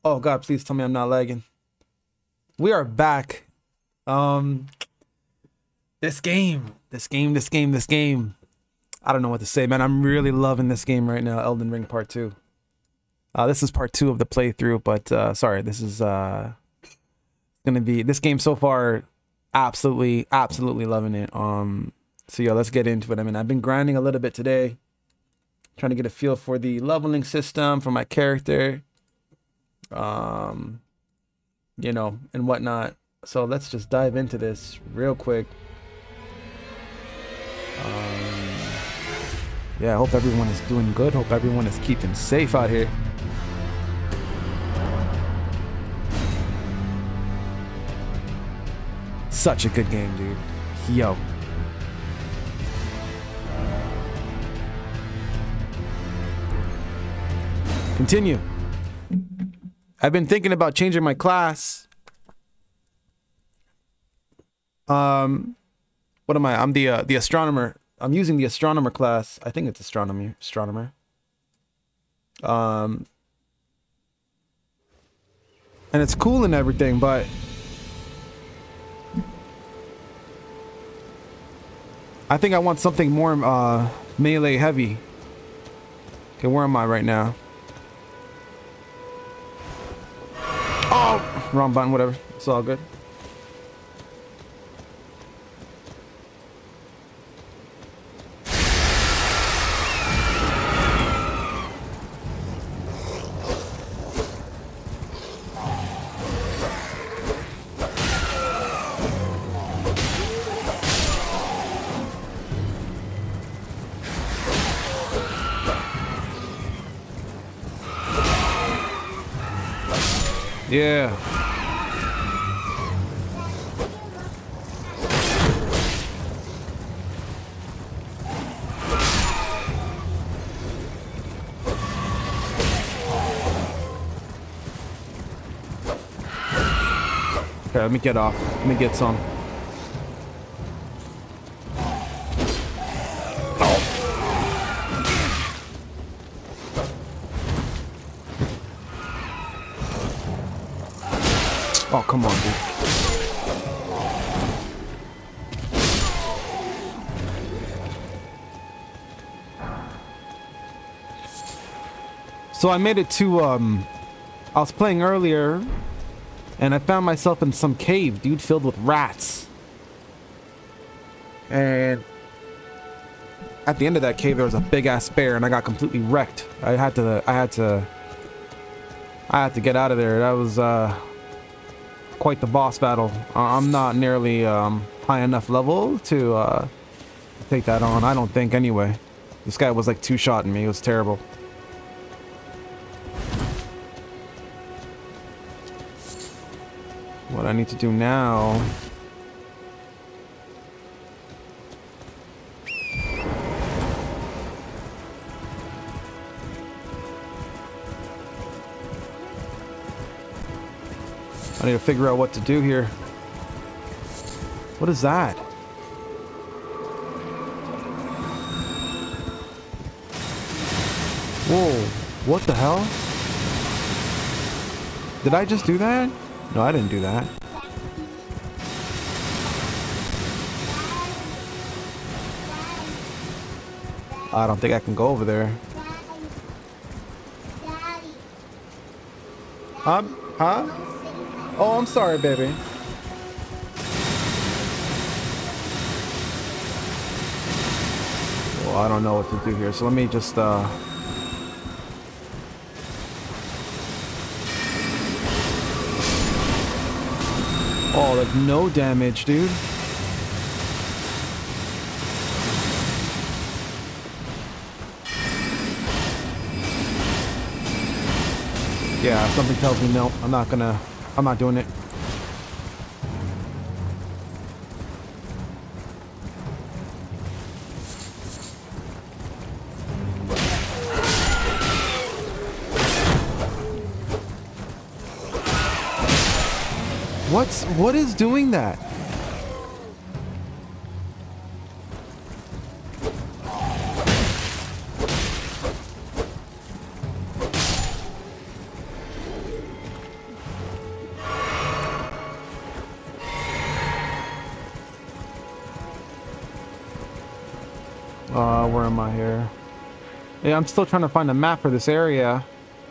Oh God, please tell me I'm not lagging. We are back. This game. I don't know what to say, man. I'm really loving this game right now. Elden Ring Part 2. This is Part 2 of the playthrough, but sorry, this is gonna be this game so far. Absolutely loving it. So yeah, let's get into it. I mean, I've been grinding a little bit today, trying to get a feel for the leveling system for my character, you know, and whatnot. So let's just dive into this real quick. Yeah, I hope everyone is doing good. Hope everyone is keeping safe out here. Such a good game, dude. Yo. Continue. I've been thinking about changing my class. What am I? I'm the astronomer. I'm using the astronomer class. I think it's astronomer. And it's cool and everything, but I think I want something more melee heavy. Okay, where am I right now? Oh, wrong button, whatever. It's all good. Yeah. Okay, let me get off. Let me get some. Oh, come on, dude. So I made it to, I was playing earlier, and I found myself in some cave, dude, filled with rats. And at the end of that cave, there was a big-ass bear, and I got completely wrecked. I had to get out of there. That was, quite the boss battle. I'm not nearly high enough level to take that on. I don't think anyway. This guy was like two-shotting me. It was terrible. What I need to do now. I need to figure out what to do here. What is that? Whoa, what the hell? Did I just do that? No, I didn't do that. I don't think I can go over there. Huh? Oh, I'm sorry, baby. Well, I don't know what to do here, so let me just, Oh, like no damage, dude. Yeah, something tells me no, I'm not doing it. What is doing that? Where am I here? Yeah, I'm still trying to find a map for this area.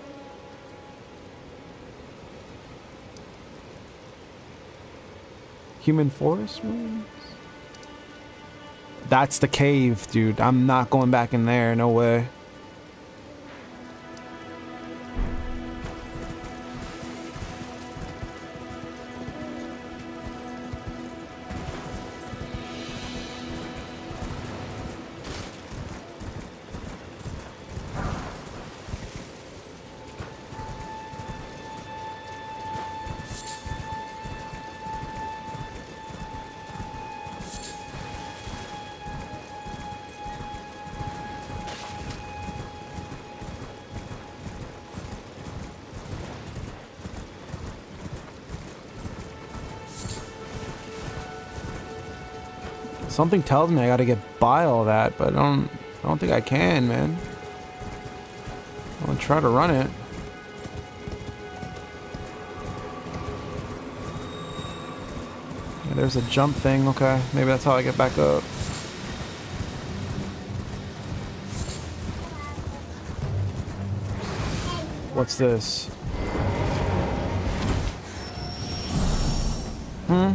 Human forest ruins? That's the cave, dude. I'm not going back in there. No way. Something tells me I gotta get by all that, but I don't think I can, man. I'm gonna try to run it. Yeah, there's a jump thing, okay. Maybe that's how I get back up. What's this? Hmm?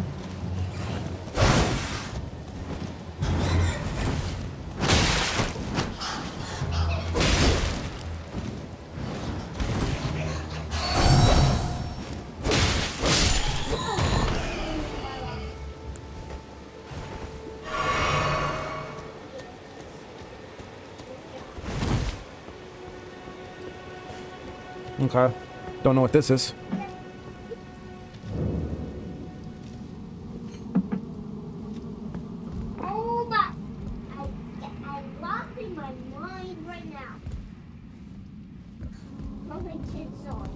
Okay. Don't know what this is. Hold up. I'm lost in my mind right now. Oh, my kids on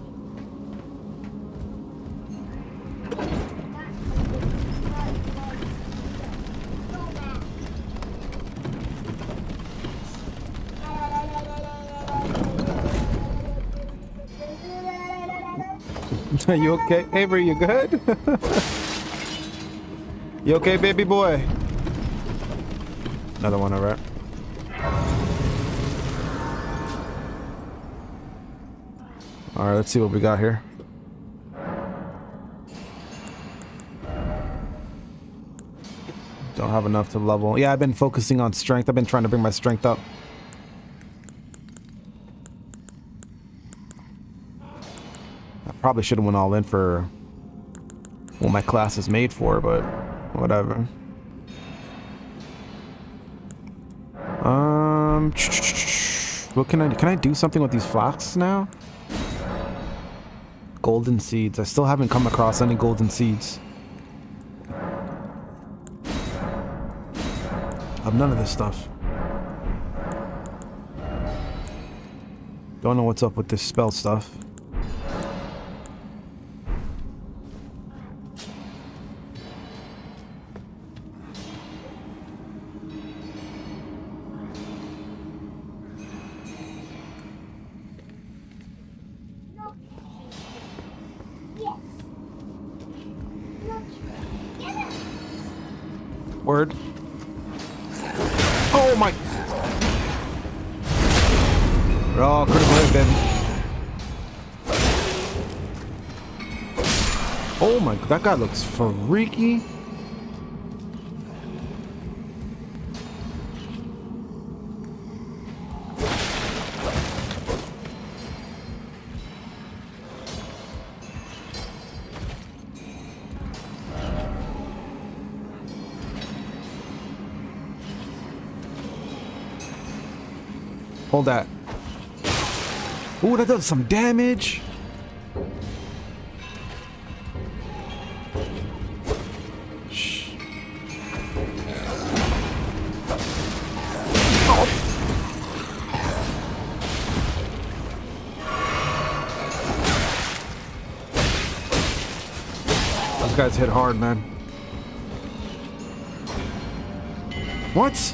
Are you okay? Avery, you good? You okay, baby boy? Another one, alright. Alright, let's see what we got here. Don't have enough to level. Yeah, I've been focusing on strength. I've been trying to bring my strength up. Probably should have went all in for what my class is made for, but whatever. What can I do something with these flasks now? Golden seeds. I still haven't come across any golden seeds. I have none of this stuff. Don't know what's up with this spell stuff. Word. Oh my! Oh, critical hit, baby. Oh my, that guy looks freaky. Hold that. Ooh, that does some damage. Shh. Oh. Those guys hit hard, man. What?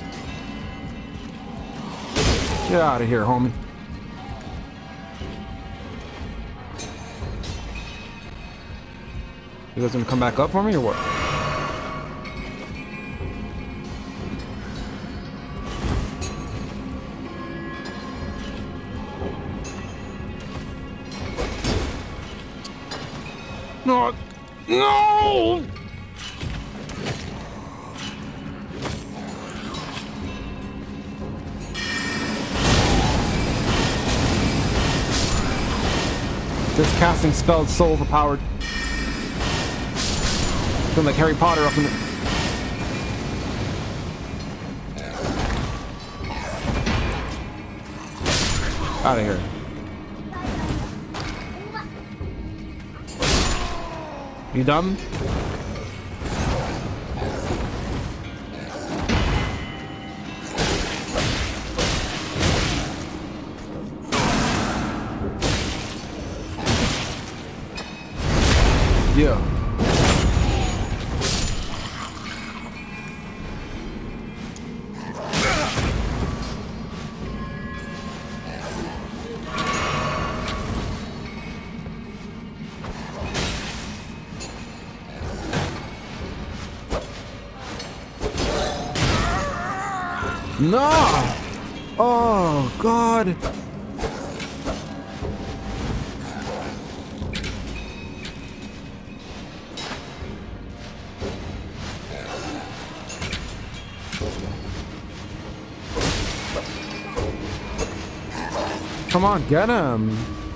Get out of here, homie. You guys gonna come back up for me or what? No! No! This casting spell is so overpowered. Feel like Harry Potter up in the... Out of here. You done? Yeah. No! Oh, God. Come on, get him.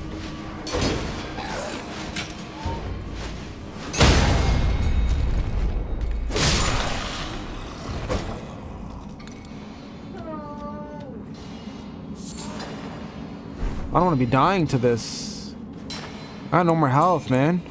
I don't want to be dying to this. I got no more health, man.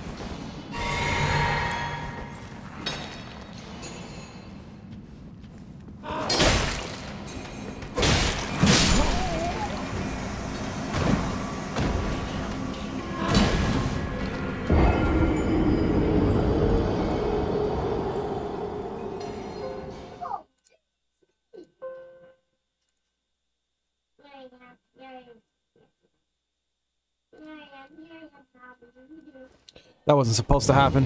That wasn't supposed to happen.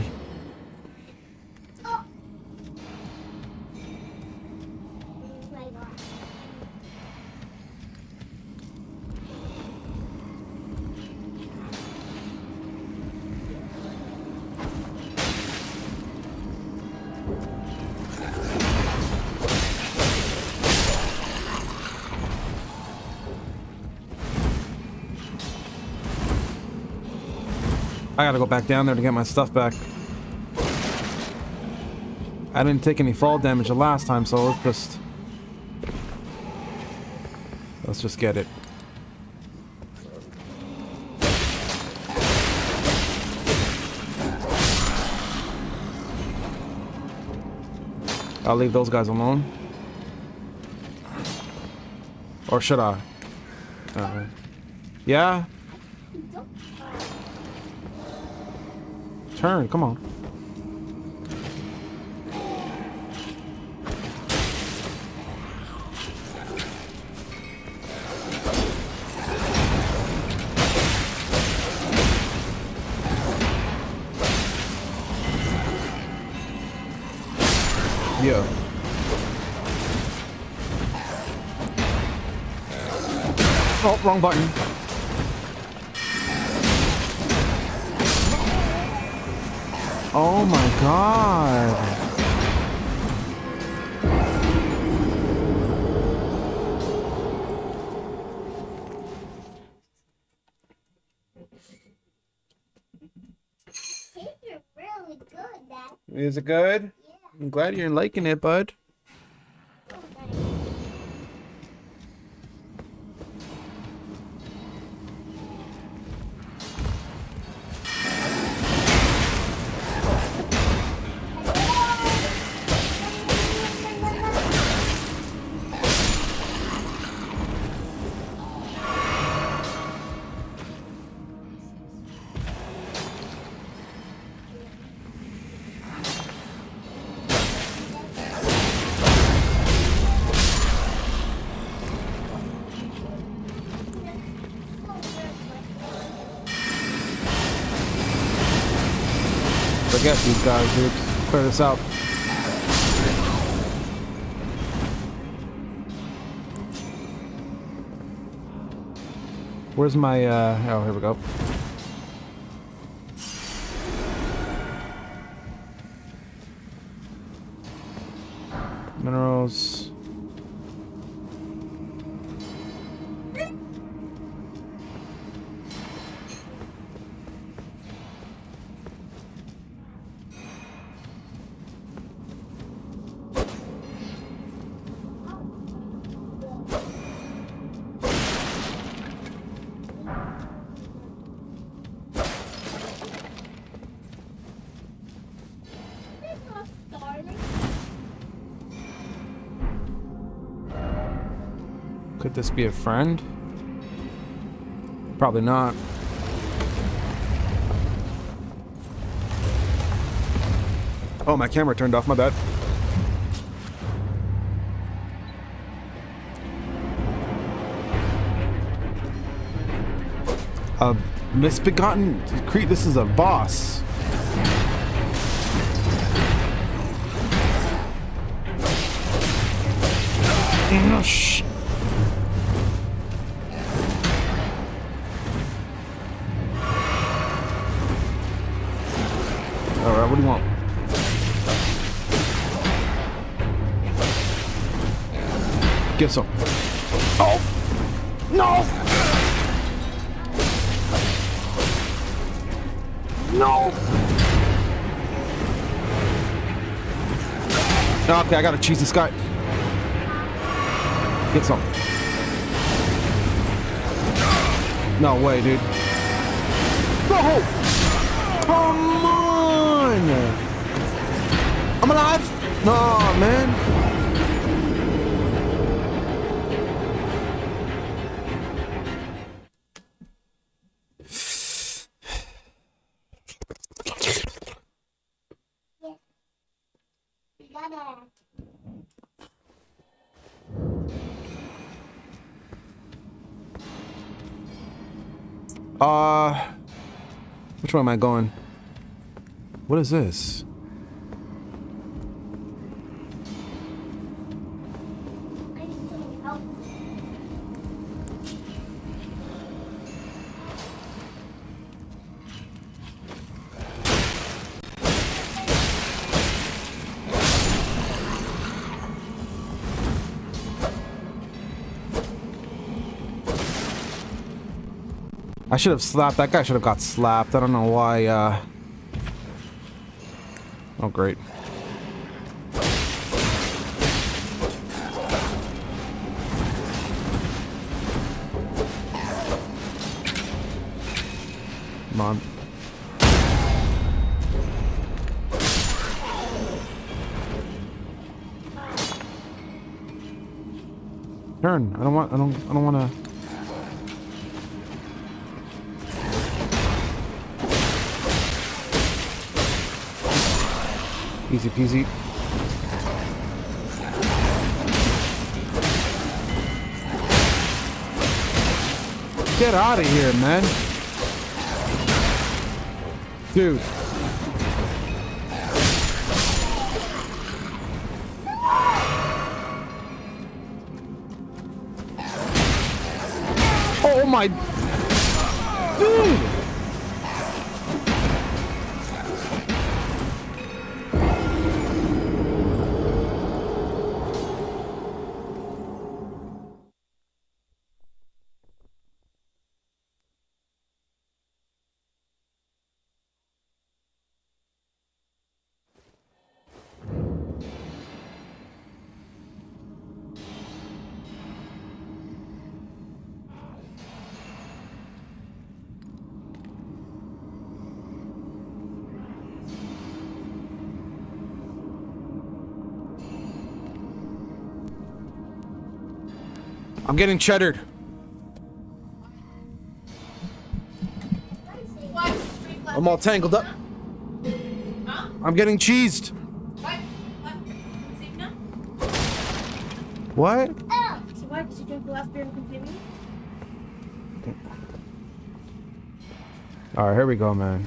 I gotta go back down there to get my stuff back. I didn't take any fall damage the last time, so let's just get it. I'll leave those guys alone. Or should I? Yeah? Turn, come on. Yeah. Oh, wrong button. Oh my God. You're really good, Dad. Is it good? Yeah. I'm glad you're liking it, bud. Forget these guys, dude. Clear this out. Where's my, oh, here we go. Minerals. Could this be a friend? Probably not. Oh, my camera turned off, my bad. Misbegotten Crete, this is a boss. Oh, shh. Alright, what do you want? Get some. Oh! No! No! Okay, I gotta cheese this guy. Get some. No way, dude. No! Come on! I'm alive! No, man. Which way am I going? What is this? I should have slapped. That guy should have got slapped. I don't know why, Oh, great. Come on. Turn. I don't want to. Easy peasy. Get out of here, man. Dude. Oh my. Dude. I'm getting cheddared. I'm all tangled up. I'm getting cheesed. What? So why did you drink the last beer and continue? Alright, here we go, man.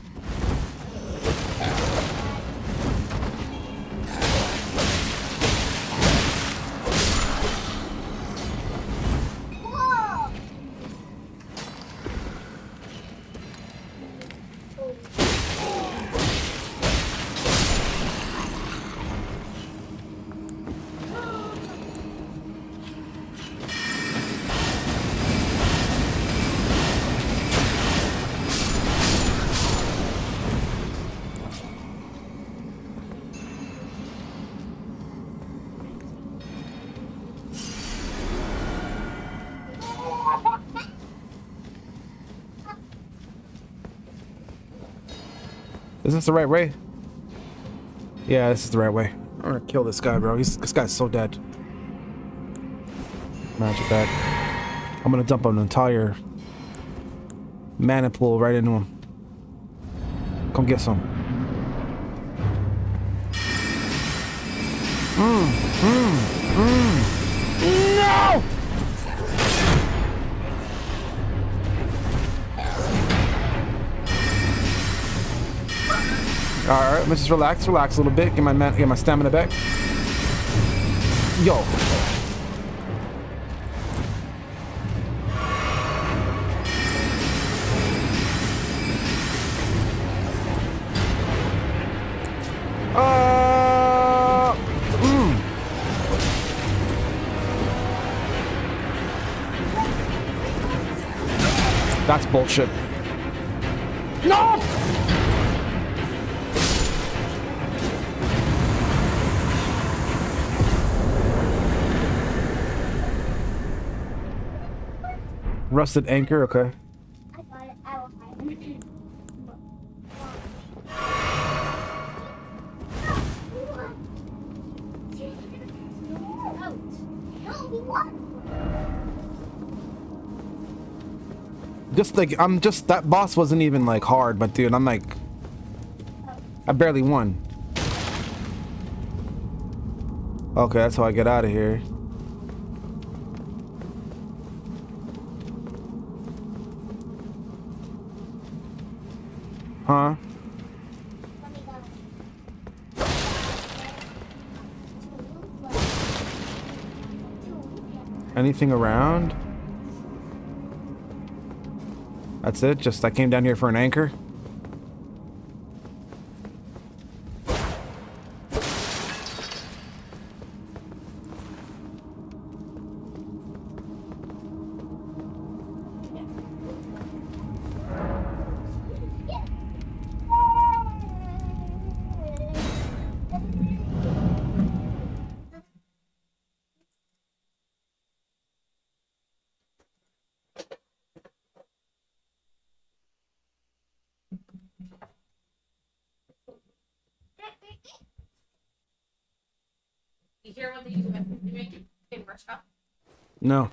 Is this the right way? Yeah, this is the right way. I'm gonna kill this guy, bro. This guy's so dead. Magic bag. I'm gonna dump an entire mana pool right into him. Come get some. No! Alright, let's just relax a little bit. Get my stamina back. Yo. That's bullshit. No! Rusted anchor, okay. I got it. I will find it. No, we won. Just like, that boss wasn't even like hard, but dude, I'm like, I barely won. Okay, that's how I get out of here. Huh? Anything around? That's it? Just I came down here for an anchor? You hear what they use in the workshop? No.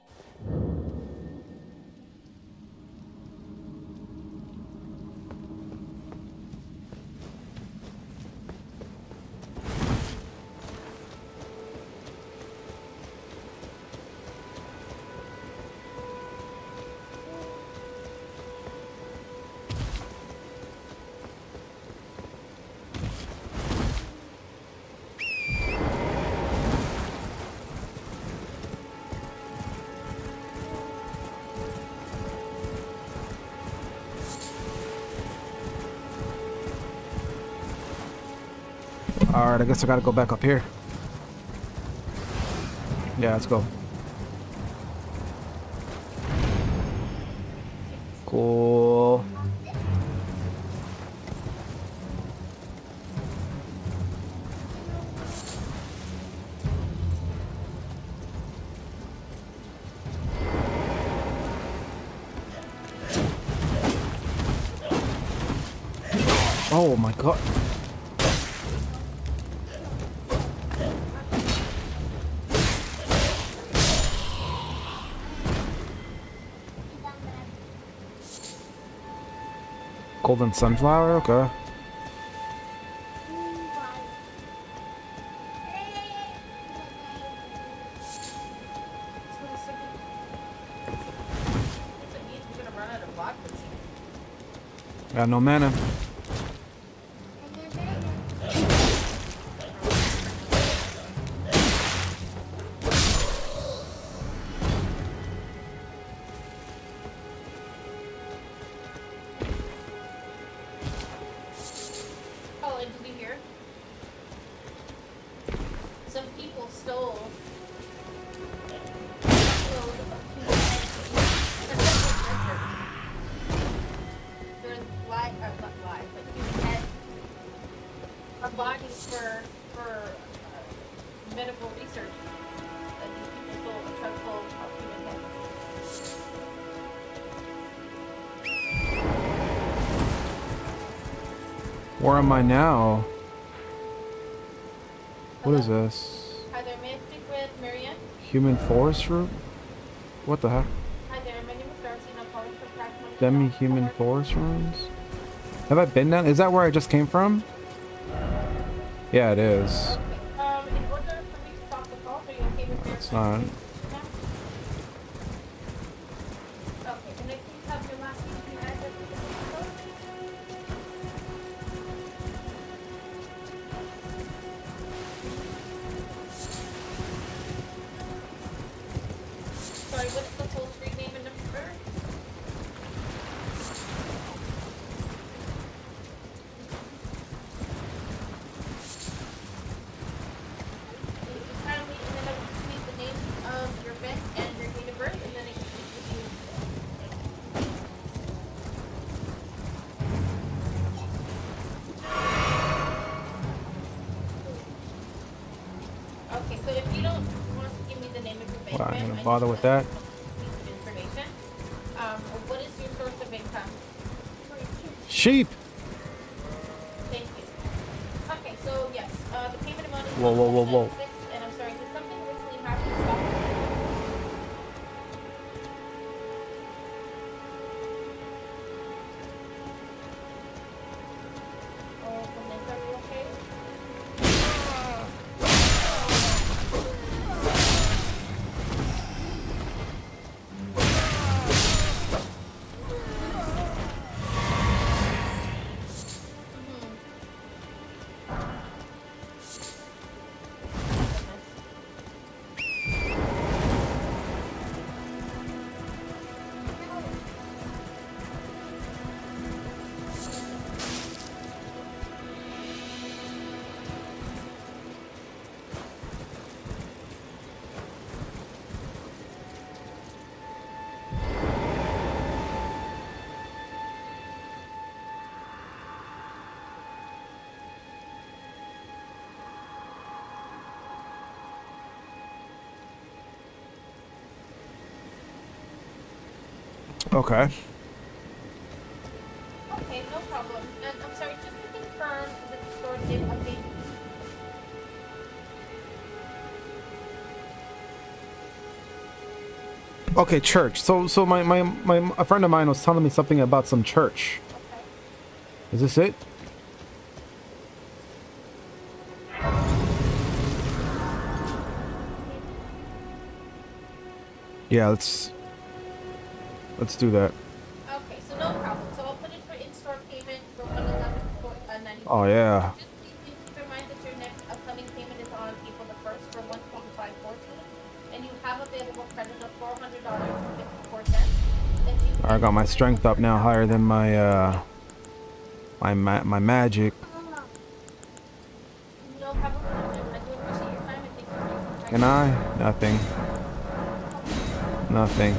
Alright, I guess I gotta go back up here. Yeah, let's go. Cool. Oh my god. Golden sunflower, okay. Got no mana. Where am I now? What is this? Hi there, may I speak with Marianne? Human forest root? What the heck? Hi there, my name is Darcy and I'm calling from Crack Money. Demi-human forest ruins? Have I been down? Is that where I just came from? Yeah, it is. Okay. In order for me to stop the call, are you okay with It's not. Okay, can I please have your last name and address for the phone? Sorry, what's the full street name and number? Kindly, and then I will just need the name of your vet and your date of birth, and then I can speak with you. Okay, so if you don't want to give me the name of your vet, Well, I'm ma'am, gonna I bother need with some that. piece of information. What is your source of income? Sheep! Thank you. Okay, so yes, the payment amount is Whoa, whoa, whoa, whoa. 196, and I'm sorry, did something originally happen to stop the Oh, Vanessa, are you okay? Okay. Okay, no problem. And I'm sorry, just to confirm that the store did update. Okay, church. So a friend of mine was telling me something about some church. Okay. Is this it? Yeah, let's do that. Okay, so no problem. So I'll put it for in-store payment for 111.94. Oh yeah. Just please keep in mind that your next upcoming payment is on April the 1st for 125.14, and you have available credit of $400.54. I got my strength up now, higher than my my magic. No problem. I do appreciate your time and thank you for your time. Can I? Nothing. Nothing.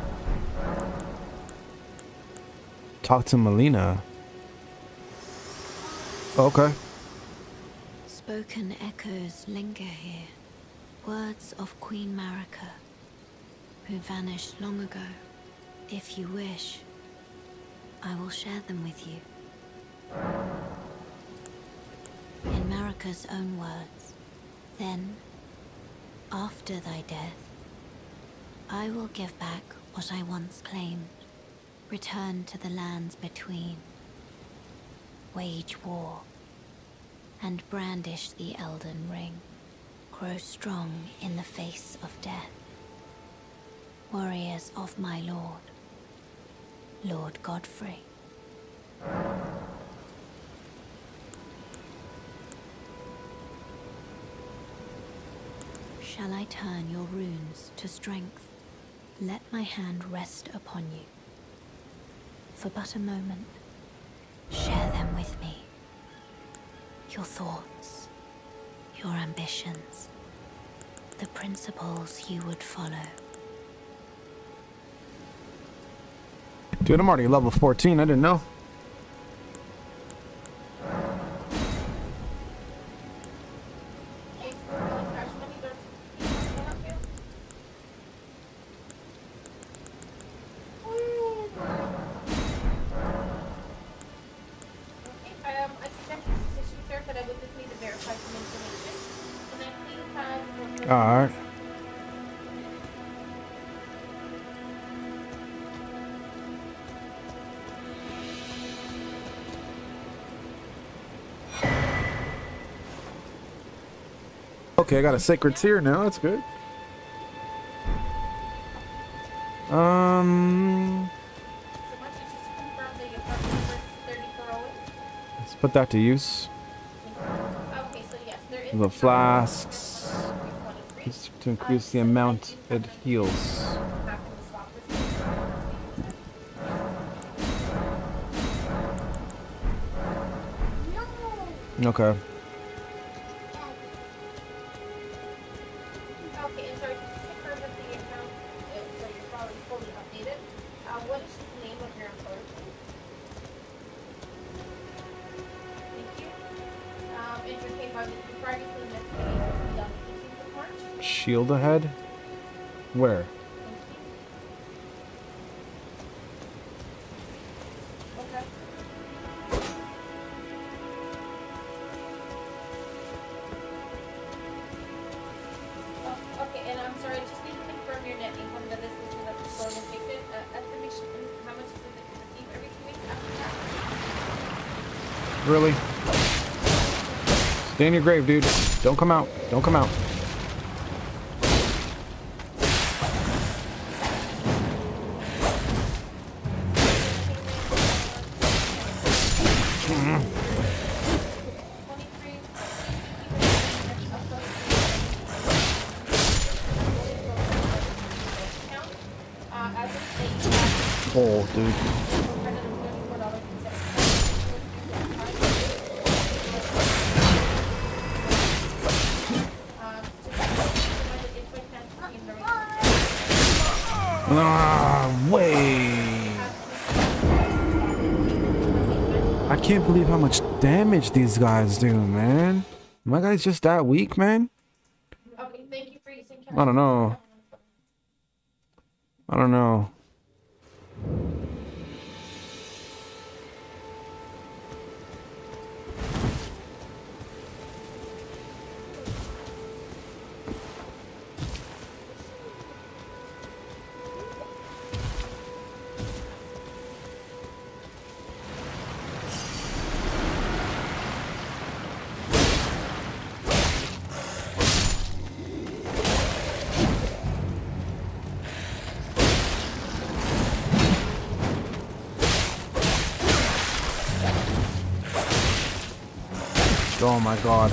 Talk to Melina. Okay. Spoken echoes linger here. Words of Queen Marika, who vanished long ago. If you wish, I will share them with you. In Marika's own words, then, after thy death, I will give back what I once claimed, return to the lands between, wage war, and brandish the Elden Ring, grow strong in the face of death. Warriors of my lord, Lord Godfrey. Shall I turn your runes to strength? Let my hand rest upon you. For but a moment, share them with me. Your thoughts, your ambitions, the principles you would follow. Dude, I'm already level 14. I didn't know. I suggest Alright. Okay, I got a sacred tear now. That's good. So once you just confirm that your preference is 30 per hour. Let's put that to use. Okay, so yes, there is The a flasks. 323. Just to increase the amount it heals. Back in the stock list. No. Okay. Okay, and sorry, just to confirm that the account, so you're probably fully updated. What is the name of your employer? Thank you. Entertained by the previously investigated on the 18th of March. Shield ahead? Where? Thank you. Okay. Okay, and I'm sorry, just need to confirm your net income that this is at the store located. Estimation, how much is it that you receive every 2 weeks after tax? Really? Stay in your grave, dude. Don't come out. Don't come out. Oh, dude. Ah, way. I can't believe how much damage these guys do, man. My guy's just that weak, man. Okay, thank you for using I don't know. I don't know. Oh my god.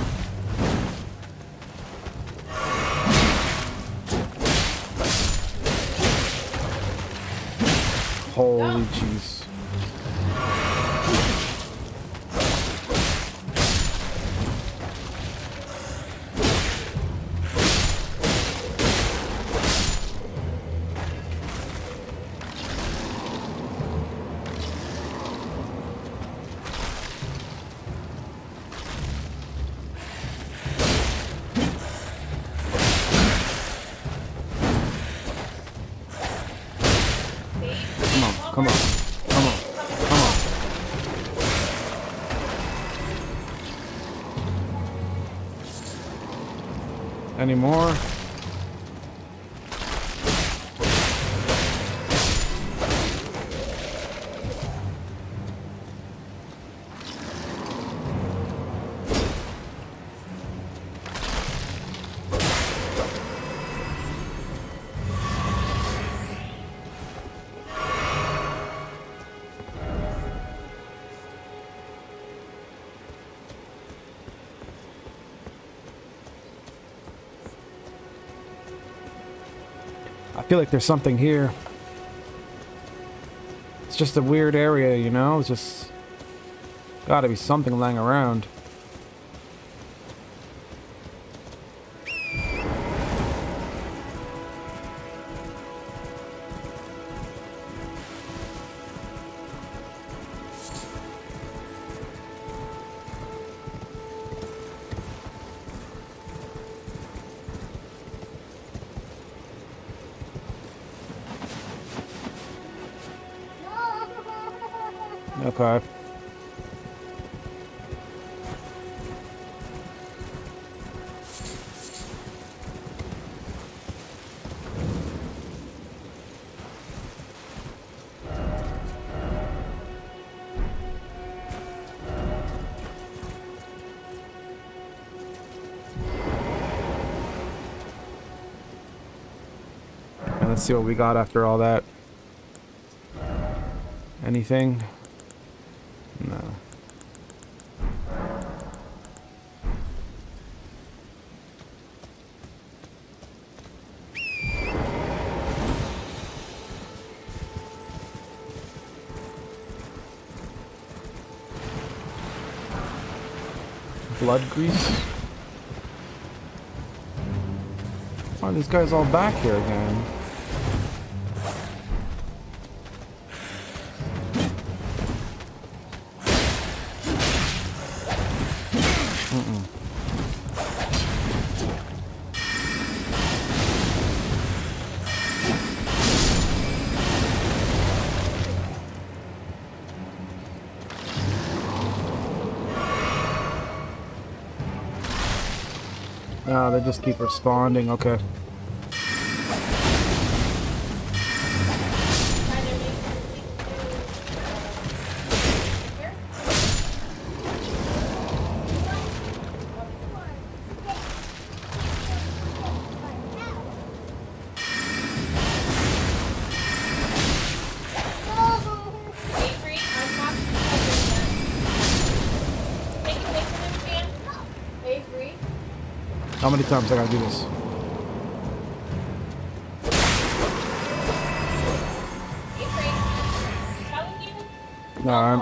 Holy jeez. Come on, come on, come on. Any more? I feel like there's something here. It's just a weird area, you know? It's just gotta be something lying around. Okay. let's see what we got after all that. Anything? No. Blood grease? Why are these guys all back here again? Oh, they just keep responding, okay. How many times I gotta do this? No, I'm...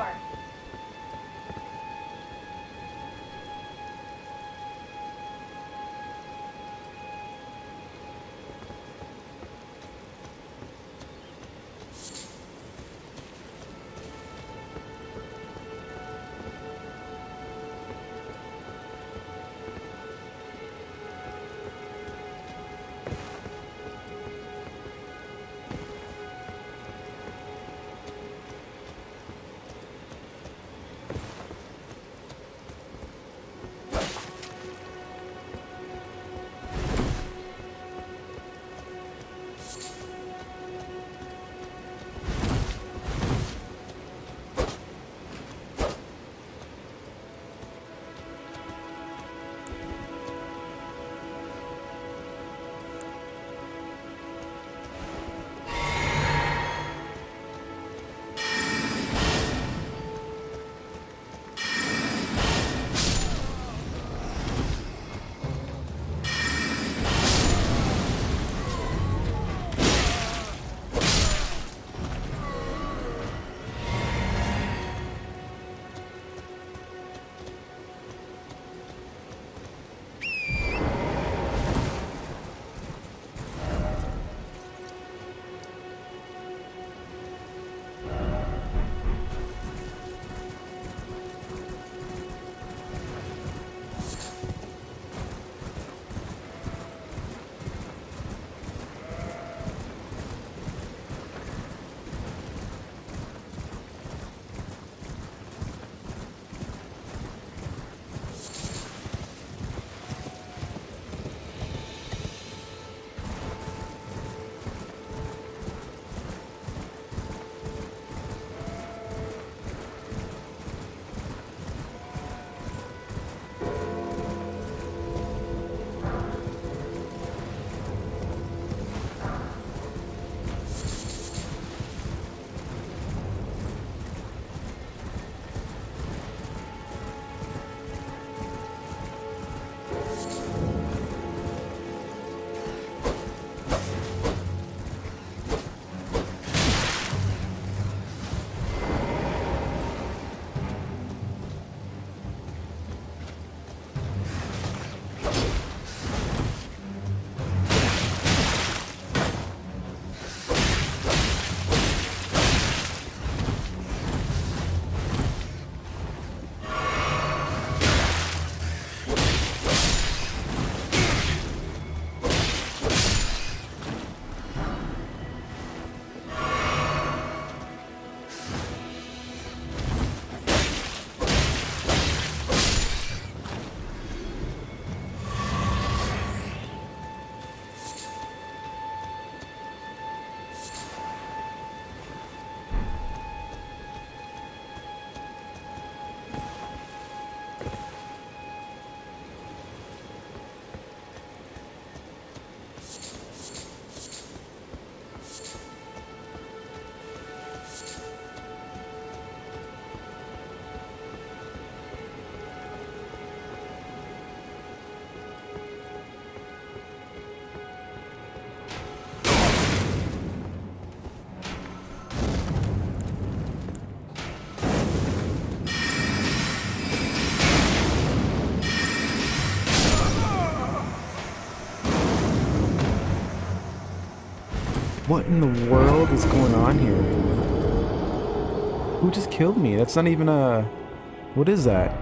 What in the world is going on here? Who just killed me? That's not even a... What is that?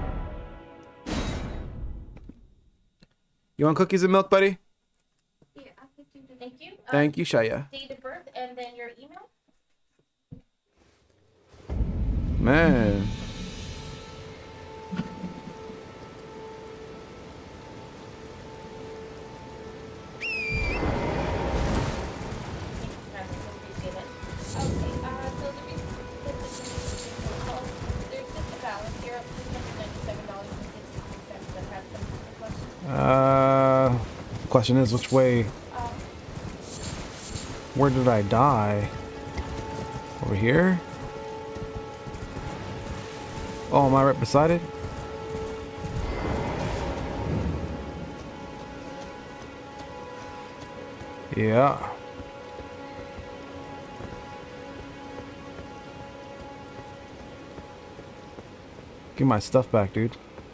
You want cookies and milk, buddy? Yeah, I'll put you. Thank you. Thank you, Shaya. Date of birth and then your email. Man. Appreciate it. Okay, so the reason that this is called, there's just a balance here of $297.63 that has some questions. Question is, which way? Where did I die? Over here? Oh, am I right beside it? Yeah. Give my stuff back, dude.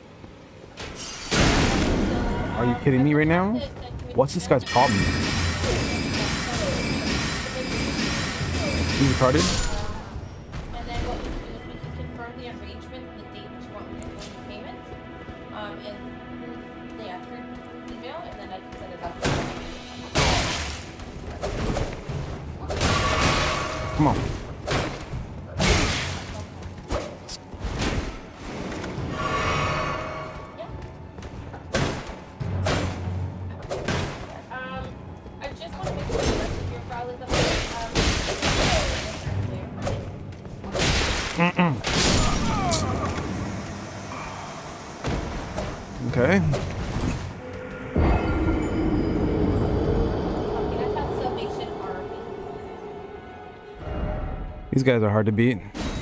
Are you kidding me right now? What's this guy's problem? He's retarded? And then what we can do is we can confirm the arrangement, the date that you want me to make the payment, and through email, and then I can send it up. Come on. I just want to make sure the rest of your file is up there. Okay. Okay, I found Salvation Army. These guys are hard to beat.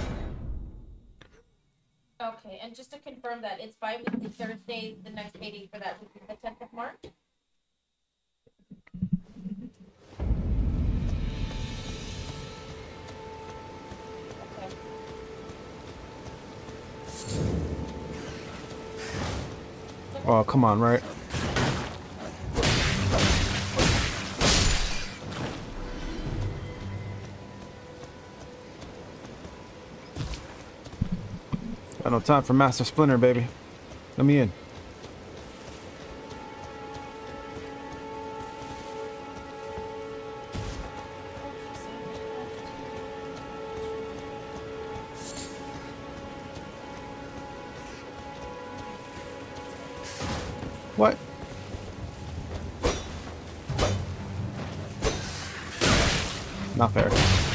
Okay, and just to confirm that, it's bi-weekly Thursdays, the next payday for that would be the 10th of March? Okay. Oh, come on, right? Got no time for Master Splinter, baby. Let me in. What? Not fair.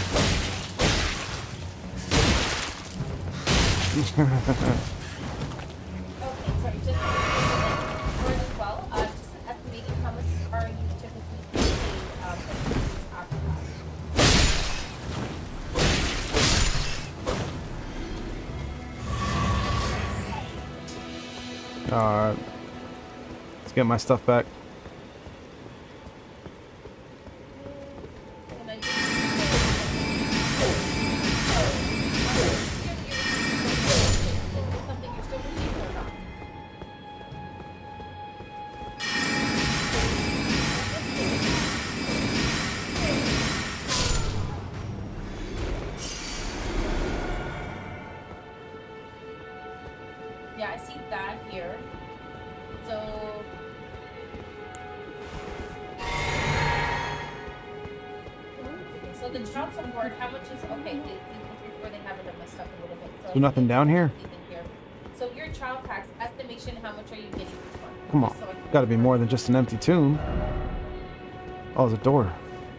Okay, sorry, just for as well, just estimating how much are you typically paid after Alright. Let's get my stuff back. and I just something you're still receiving or not? Yeah, I see that here. So the child support, how much is okay? Before they have it up my stuff a little bit. So There's nothing down here? So your child tax estimation, how much are you getting this month? Come on. Gotta be more than just an empty tomb. Oh, there's a door.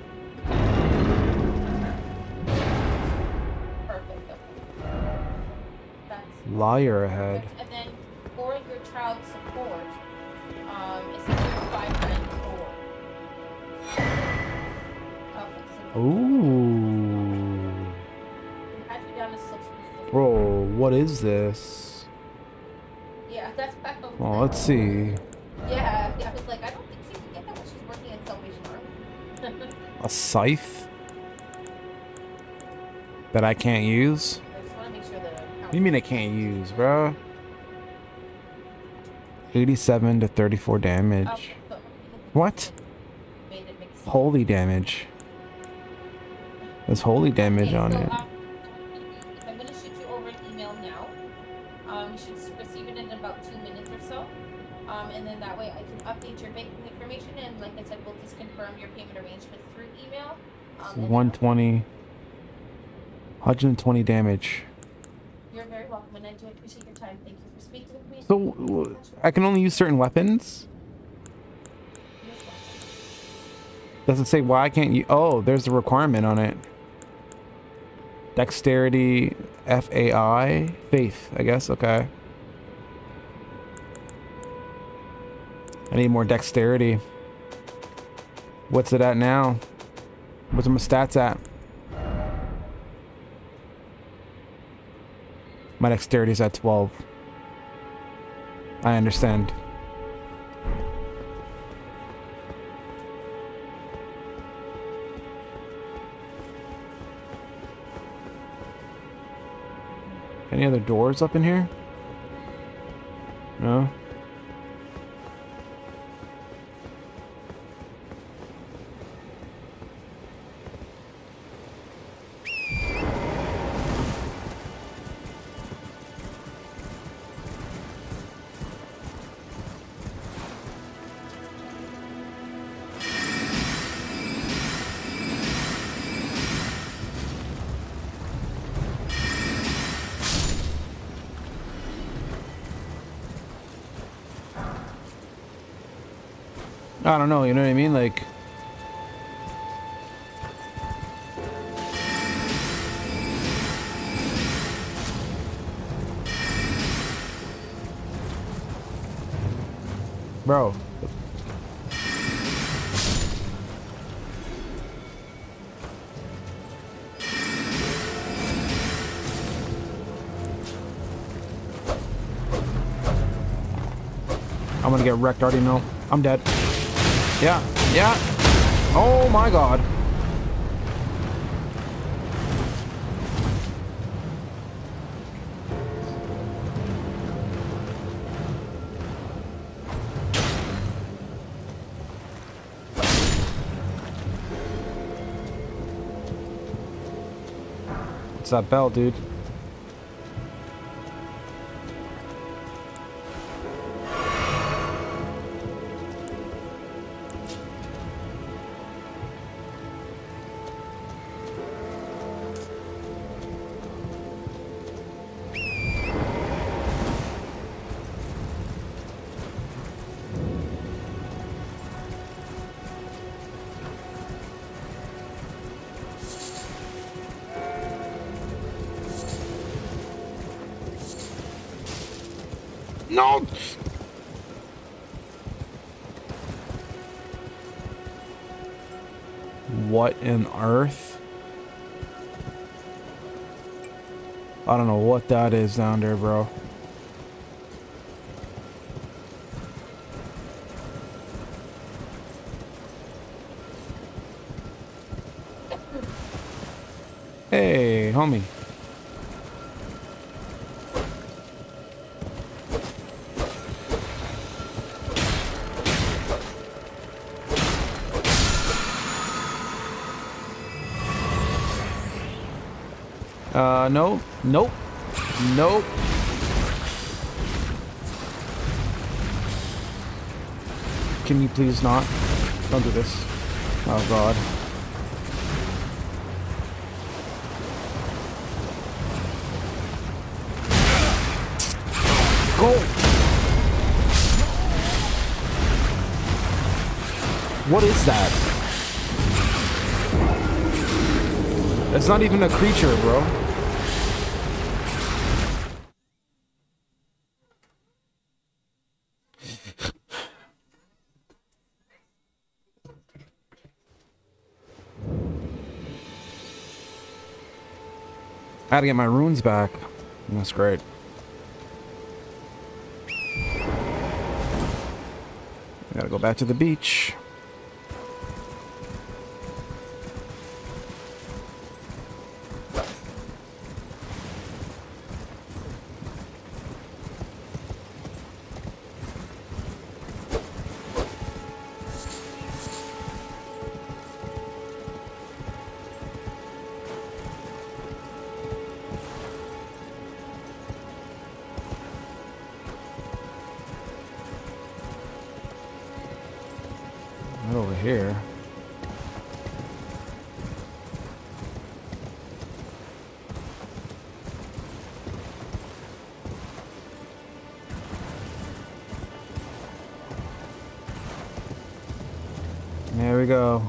Perfect. Okay. That's Liar ahead. and then for your child support, it's $594. Okay, so Ooh. had you down as social security. Bro, what is this? Yeah, that's back over. Oh, let's see. Yeah, I was like, I don't think she can get that when she's working at Salvation Army. A scythe? That I can't use? I just want to make sure that What do you mean I can't use, bro? 87 to 34 damage. Okay, so What? made it make sense. Holy damage. There's holy damage on so it. if I'm gonna shoot you over an email now, you should receive it in about 2 minutes or so. And then that way I can update your banking information, and like I said, we'll just confirm your payment arrangement through email. 120. 120 damage. You're very welcome, and I do appreciate your time. Thank you for speaking with me. So I can only use certain weapons? Does it say why I can't use? Oh, there's a requirement on it. Dexterity, FAI, faith, I guess. Okay. I need more dexterity. What's it at now? What's my stats at? My dexterity's at 12. I understand. Any other doors up in here? No? I don't know, you know what I mean? Like... Bro. I'm gonna get wrecked, already know. I'm dead. Yeah, yeah. Oh my god. What's that bell, dude? No! What in earth? I don't know what that is down there, bro. Hey, homie. No, nope, nope. Can you please not? Don't do this. Oh god. Go! What is that? It's not even a creature, bro. I had to get my runes back. That's great. I gotta go back to the beach. Right over here. There we go.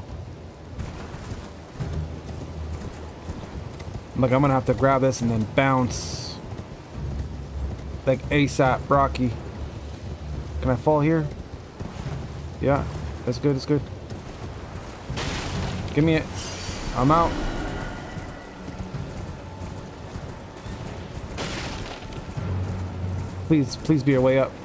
Look, I'm gonna have to grab this and then bounce. Like ASAP Rocky. Can I fall here? Yeah, that's good, that's good. Give me it. I'm out. Please, please be your way up.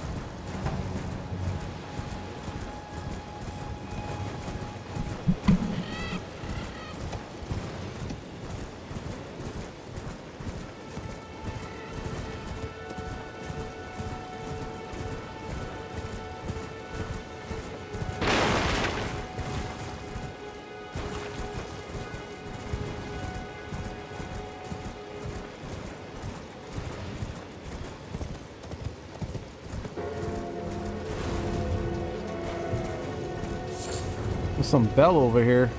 There's some bell over here.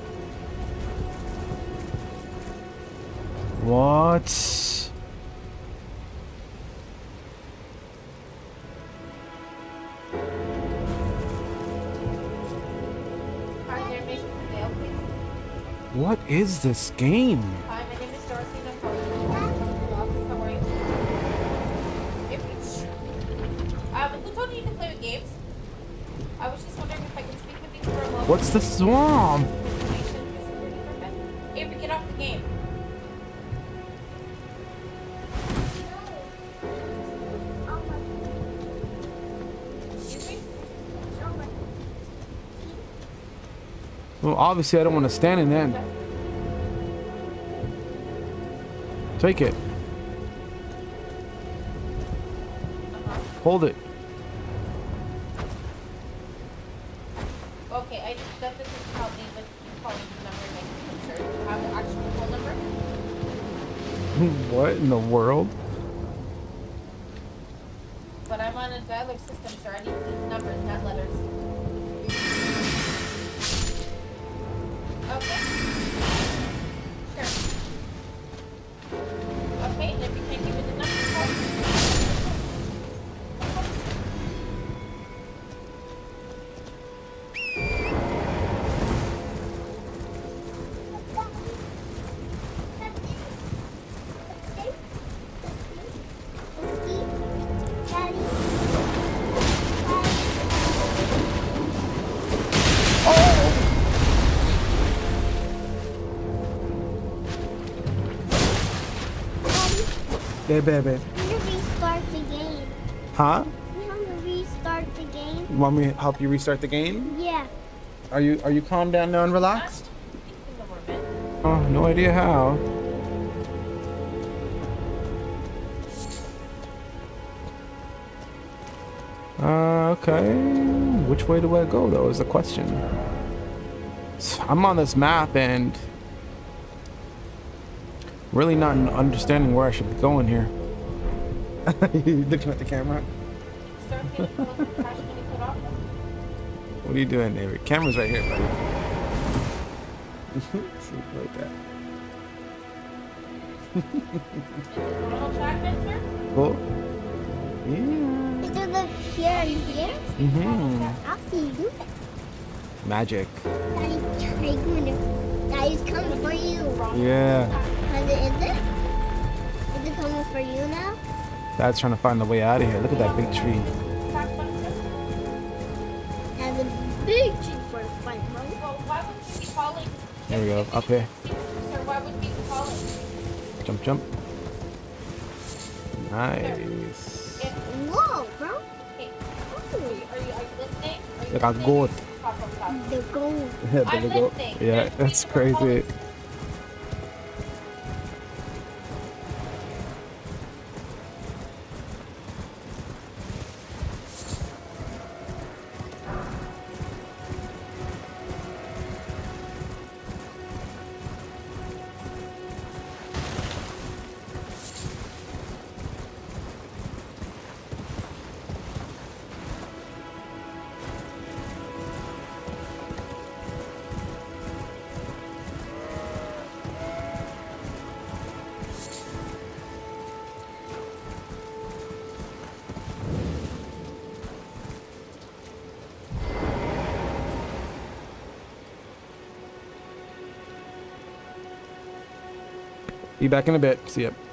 What? What is this game? Hi, my name is Darcy and I'm calling from the office. How are you? Who told you you can play with games? I was just wondering if I can speak with you for a moment. What's the swamp? Avery, get off the game. Excuse me? Well, obviously I don't want to stand in that. Take it. Hold it. Okay, that doesn't help me with you calling the number and making concern. Do you have the actual phone number? What in the world? But I'm on a dialer system, sir. I need these numbers, not letters. Okay. Sure. Okay, and if you can't give me the number, call. Hey, baby. We have to restart the game. Huh? We have to restart the game. You want me to help you restart the game? Yeah. Are you calm down now and relaxed? Oh, no idea how. Okay. Which way do I go though is the question. So I'm on this map and really not understanding where I should be going here. You looking at the camera? What are you doing, David? Camera's right here, buddy. Like that. Cool. Yeah. Is it up here and here? How can you do that? Magic. Daddy's coming for you. Yeah. Is it coming for you now? Dad's trying to find the way out of here. Look at that big tree. Has a big tree for a fight, bro. Well, why would you be calling? There we go. Up here. Sir, why would you be calling? Jump, jump. Nice. Whoa, bro. Hey, are you listening? Look how good. The gold. Yeah, I'm there we go. listening. Yeah, There's that's people calling. crazy. Be back in a bit. See ya.